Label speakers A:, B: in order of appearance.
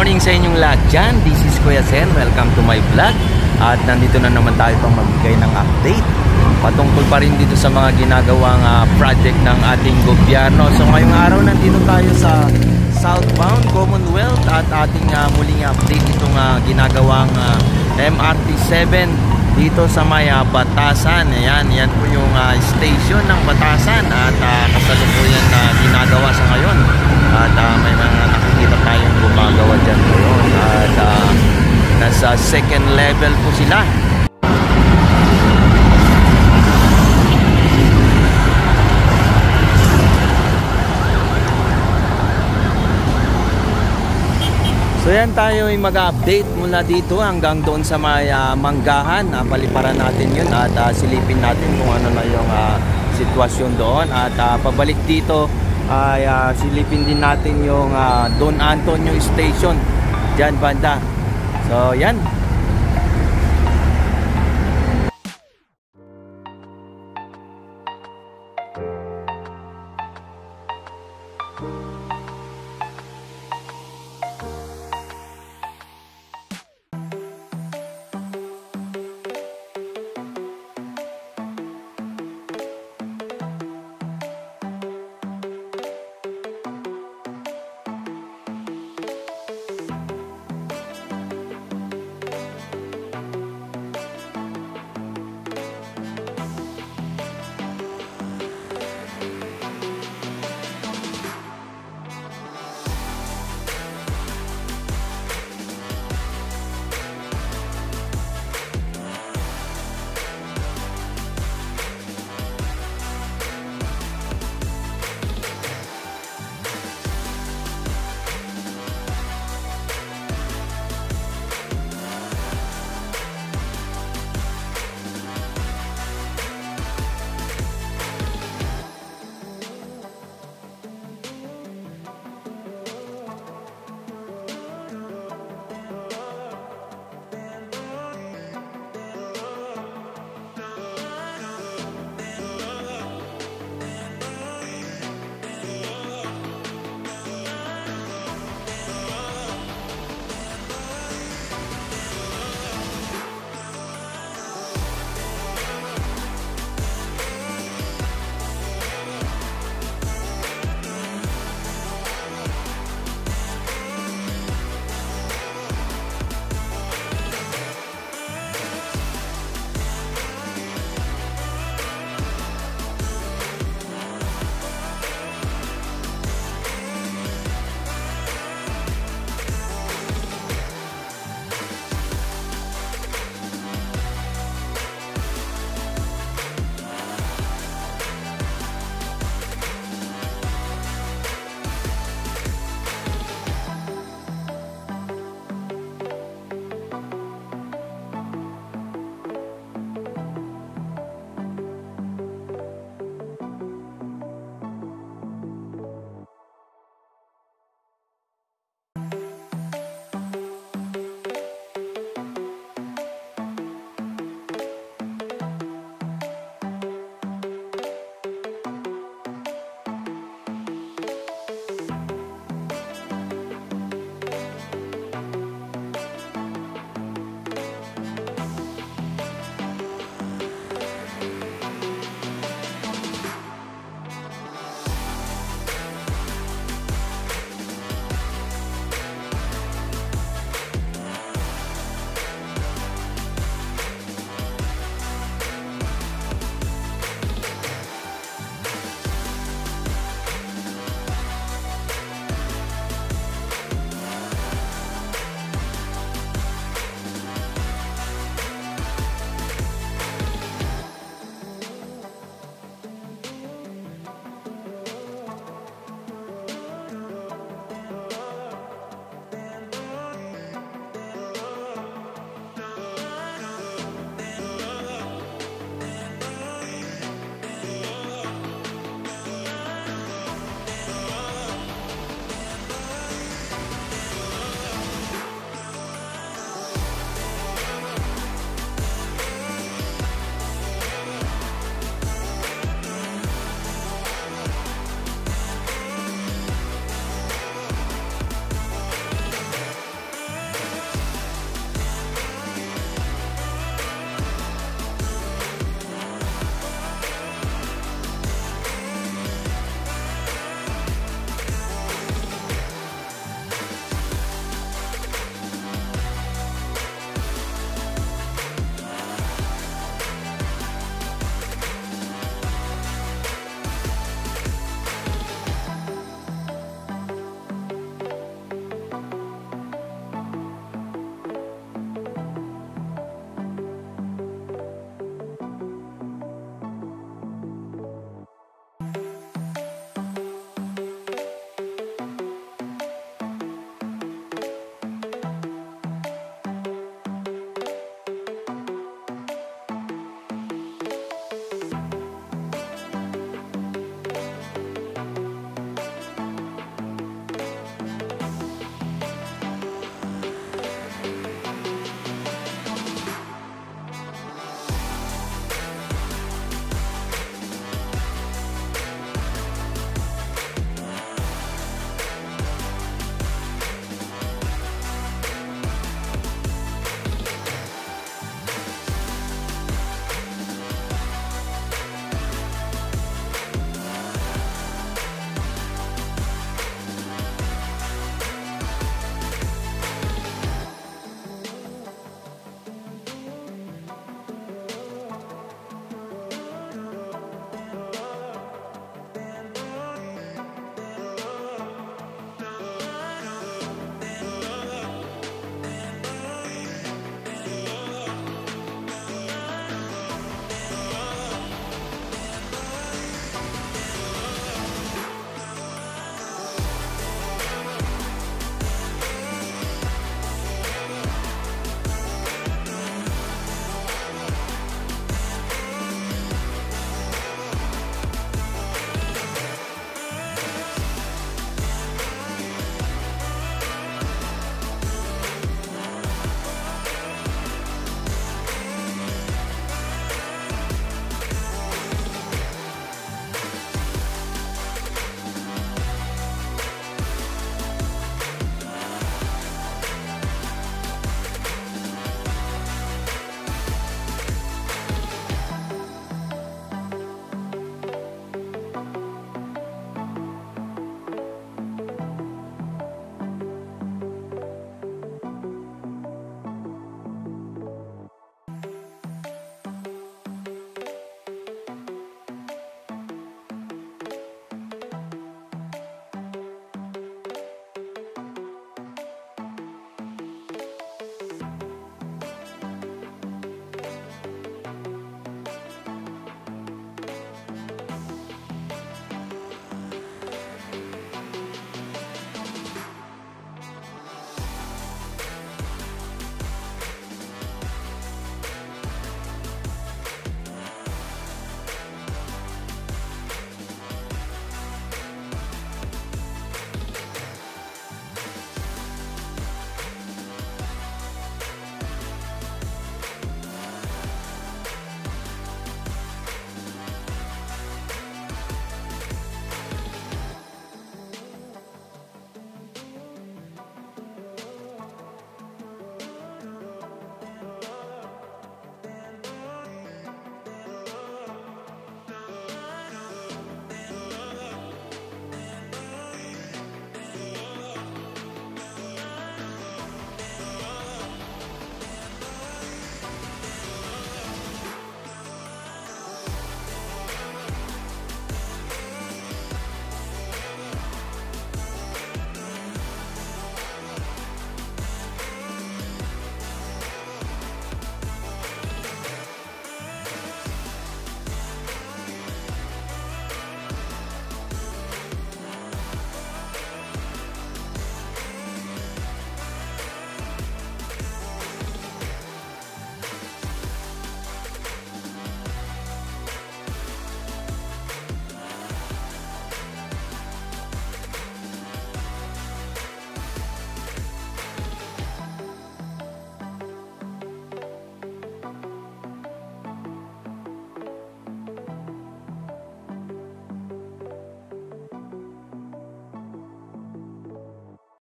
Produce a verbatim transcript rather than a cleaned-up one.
A: morning sa inyong lahat dyan. This is Kuya Sen. Welcome to my vlog. At nandito na naman tayo pang magbigay ng update patungkol pa rin dito sa mga ginagawang uh, project ng ating gobyerno. So ngayong araw nandito tayo sa Southbound Commonwealth at ating uh, muling update itong uh, ginagawang uh, M R T seven dito sa may uh, Batasan. Ayan, yan po yung uh, station ng Batasan at uh, kasalukuyan na uh, ginagawa sa ngayon. At uh, may mga nakikita tayong gumagawa dyan ngayon. At uh, nasa second level po sila. So yan, tayo ay mag-update mula dito hanggang doon sa may uh, Manggahan. Uh, paliparan natin yun at uh, silipin natin kung ano na yung uh, sitwasyon doon. At uh, pabalik dito ay uh, silipin din natin yung uh, Don Antonio Station dyan banda. So yan.